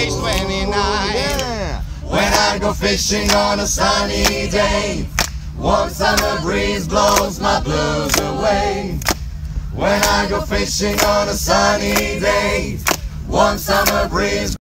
page 29. Yeah. When I go fishing on a sunny day, warm summer breeze blows my blues away. When I go fishing on a sunny day, warm summer breeze